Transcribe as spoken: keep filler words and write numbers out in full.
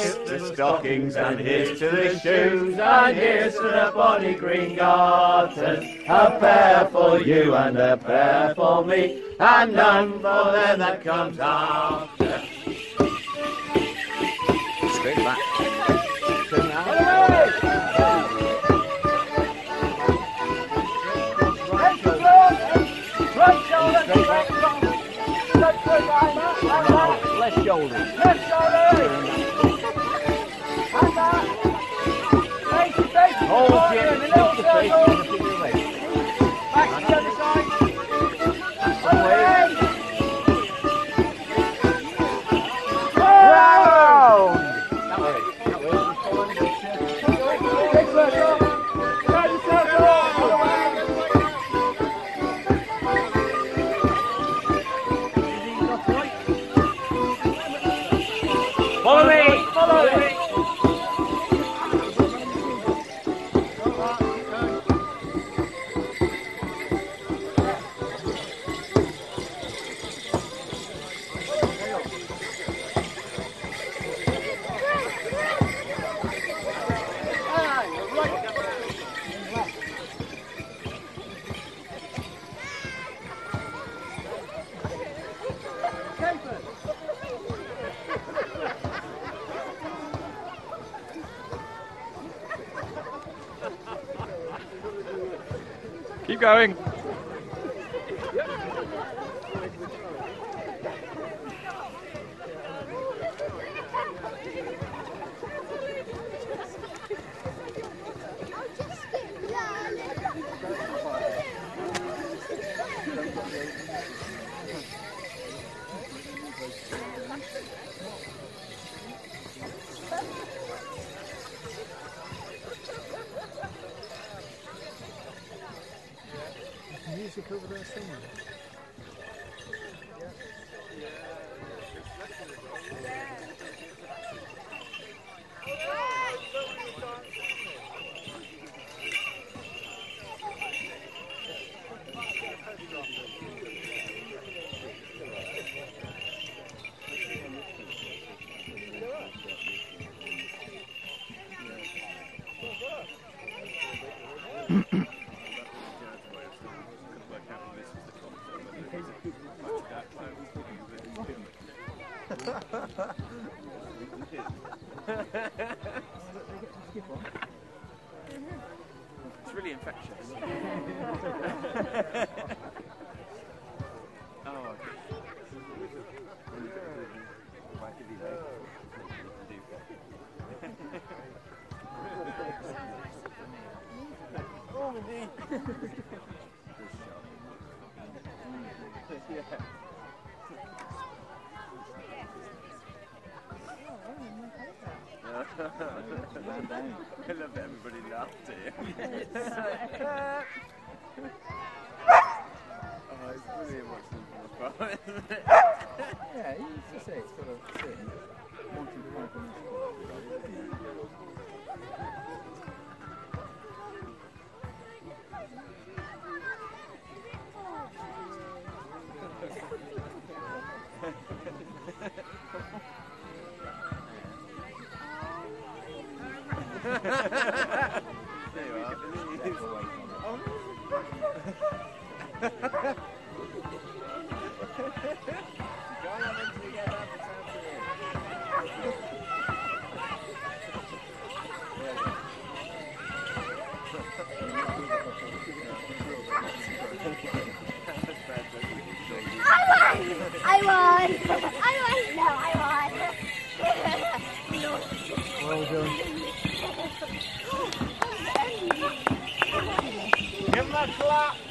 here's to the stockings, and here's to the shoes, and here's to the bonny green garters. A pair for you and a pair for me, and none for them that comes after. Straight back. Left shoulder. Left shoulder. And that. Face to face. Hold Jim. Face to face. Keep your leg. Back to the other side. Round. That way. That way. Big circle. Right circle. All the way. Follow me! Follow me! Keep going. Music over there somewhere. It's really infectious. Oh, oh, indeed. Yeah. I love that everybody laughed at him. Oh, it's brilliant watching him from afar, isn't it? Yeah, you used to say it's sort of sitting, wanting to find them. There you are. I won! I won! No, I won! No. Well done. Give him a clap!